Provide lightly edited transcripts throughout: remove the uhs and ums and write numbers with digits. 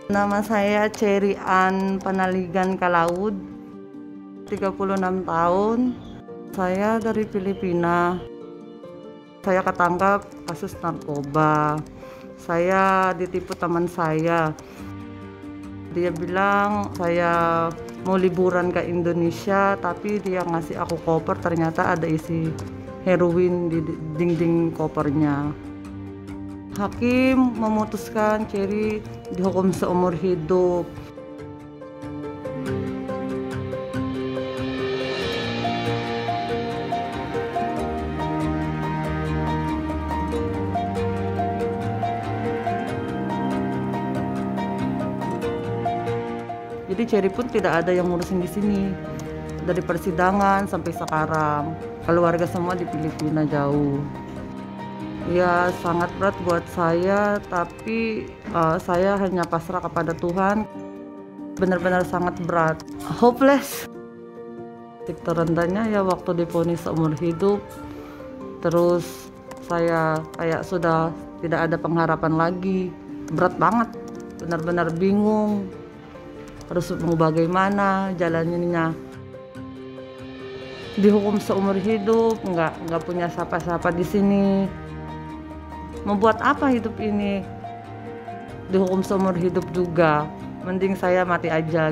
Nama saya Cherry Ann Panaligan Kalaud, 36 tahun. Saya dari Filipina. Saya ketangkap kasus narkoba. Saya ditipu teman saya. Dia bilang saya mau liburan ke Indonesia, tapi dia ngasih aku koper, ternyata ada isi heroin di dinding kopernya. Hakim memutuskan Cherry dihukum seumur hidup. Jadi Cherry pun tidak ada yang ngurusin di sini. Dari persidangan sampai sekarang, keluarga semua di Filipina jauh. Ya sangat berat buat saya, tapi saya hanya pasrah kepada Tuhan. Benar-benar sangat berat, hopeless. Titik terendahnya ya waktu divonis seumur hidup. Terus saya kayak sudah tidak ada pengharapan lagi. Berat banget, benar-benar bingung. Harus mau bagaimana jalannya. Dihukum seumur hidup, nggak punya siapa-siapa di sini. Membuat apa hidup ini? Dihukum seumur hidup juga. Mending saya mati aja.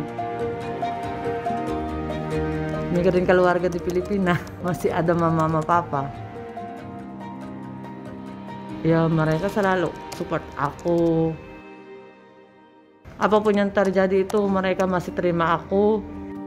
Mikirin keluarga di Filipina, masih ada mama sama papa. Ya mereka selalu support aku. Apapun yang terjadi itu mereka masih terima aku.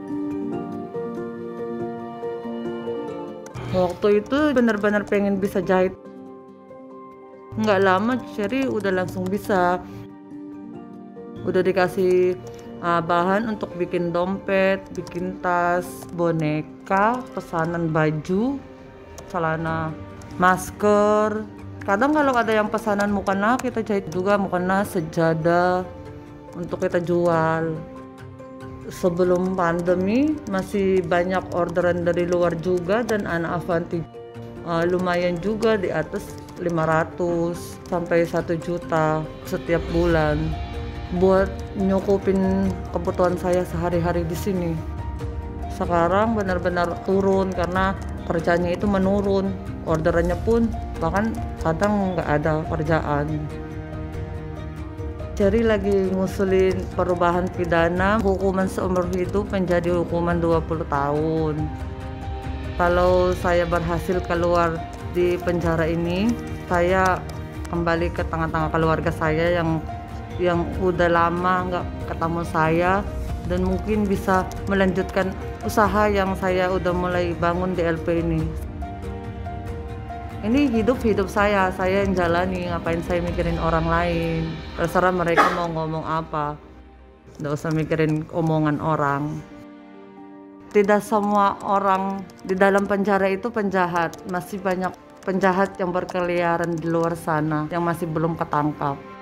Waktu itu benar-benar pengen bisa jahit. Nggak lama Cherry udah langsung bisa. Udah dikasih bahan untuk bikin dompet, bikin tas, boneka, pesanan baju, celana, masker. Kadang kalau ada yang pesanan mukena kita jahit juga, mukena, sejadah untuk kita jual. Sebelum pandemi masih banyak orderan dari luar juga, dan anak Avanti lumayan juga, di atas 500 sampai 1 juta setiap bulan buat nyukupin kebutuhan saya sehari-hari di sini. Sekarang benar-benar turun karena kerjanya itu menurun, orderannya pun bahkan kadang nggak ada kerjaan. Cherry lagi ngusulin perubahan pidana, hukuman seumur hidup menjadi hukuman 20 tahun. Kalau saya berhasil keluar di penjara ini, saya kembali ke tengah-tengah keluarga saya yang udah lama nggak ketemu saya, dan mungkin bisa melanjutkan usaha yang saya udah mulai bangun di LP ini. Ini hidup saya yang jalani, ngapain saya mikirin orang lain. Terserah mereka mau ngomong apa, nggak usah mikirin omongan orang. Tidak semua orang di dalam penjara itu penjahat, masih banyak penjahat yang berkeliaran di luar sana yang masih belum ketangkap.